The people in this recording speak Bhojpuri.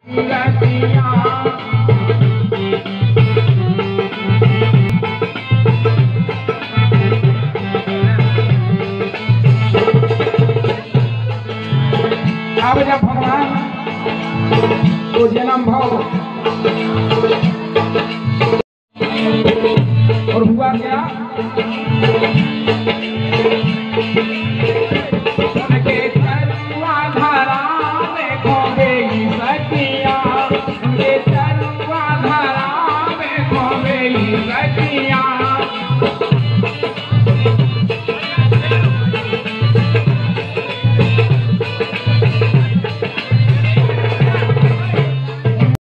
अब जब भगवान को जन्म भाव और हुआ क्या